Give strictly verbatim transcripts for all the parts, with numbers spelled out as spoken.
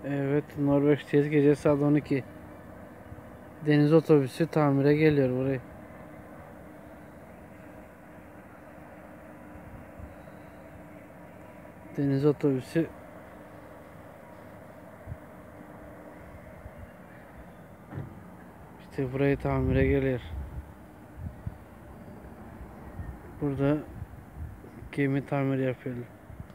Evet, Norveç'teyiz. Gece saat on iki. Deniz otobüsü tamire geliyor buraya. Deniz otobüsü işte burayı tamire geliyor. Burada gemi tamir yapıyorlar.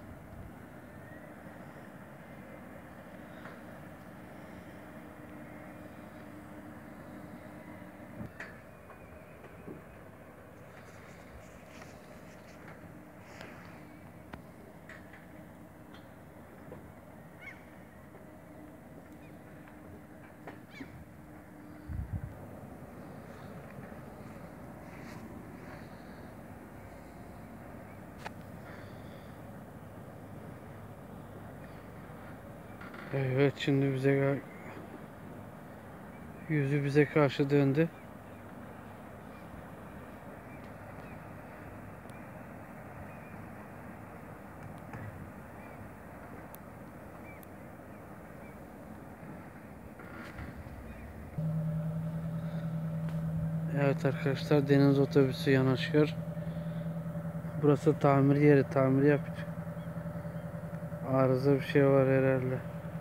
Evet, şimdi bize yüzü bize karşı döndü. Evet arkadaşlar, deniz otobüsü yanaşıyor. Burası tamir yeri, tamir yapıyor. Arıza bir şey var herhalde.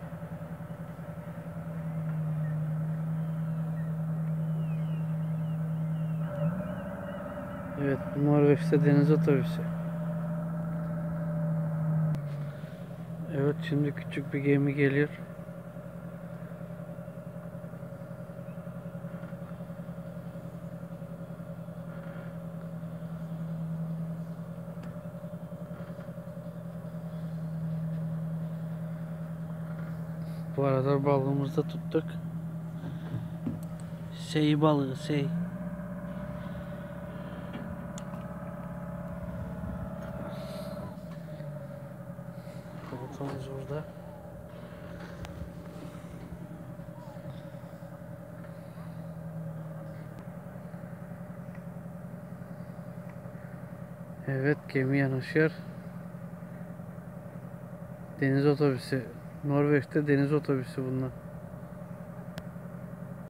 Evet, Norveç'te deniz otobüsü. Evet, şimdi küçük bir gemi geliyor. Bu arada balığımızı da tuttuk. Sey balığı, sey. Komutanımız burada. Evet, gemi yanaşıyor. Deniz otobüsü. Norveç'te deniz otobüsü bunlar.